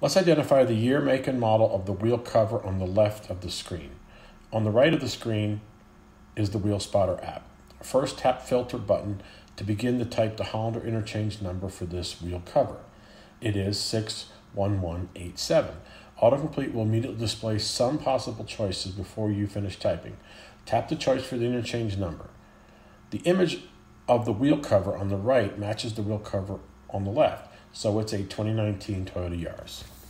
Let's identify the year, make, and model of the wheel cover on the left of the screen. On the right of the screen is the WheelSpotter app. First, tap Filter button to begin to type the Hollander Interchange number for this wheel cover. It is 61187. Autocomplete will immediately display some possible choices before you finish typing. Tap the choice for the interchange number. The image of the wheel cover on the right matches the wheel cover on the left, so it's a 2019 Toyota Yaris.